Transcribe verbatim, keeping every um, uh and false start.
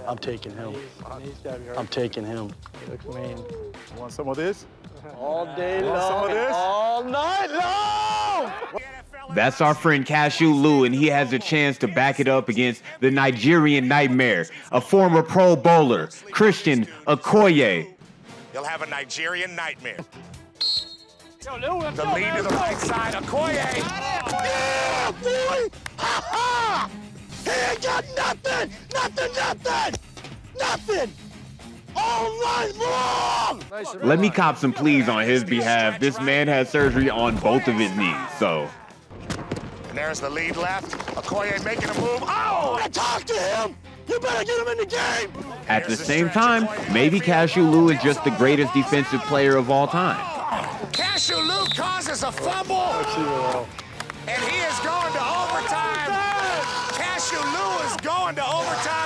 I'm taking him. I'm taking him. He looks mean. You want some of this? All day Want some long, of this? all night long! That's our friend Cashew Lou, and he has a chance to back it up against the Nigerian Nightmare, a former Pro Bowler, Christian Okoye. You'll have a Nigerian Nightmare. Yo, Lou, let's The go, lead man, to the let's go. right side, Okoye. Yeah, boy! Ha ha! He ain't got nothing! Nothing, nothing! Nothing! All right, wrong! Let me cop some pleas on his behalf. This man had surgery on both of his knees, so. And there's the lead left. Okoye making a move. Oh! I talk to him! You better get him in the game! At the same time, maybe Cashew Lou is just the greatest defensive player of all time. Cashew Lou causes a fumble. And he is going to overtime. Cashew Lou is going to overtime.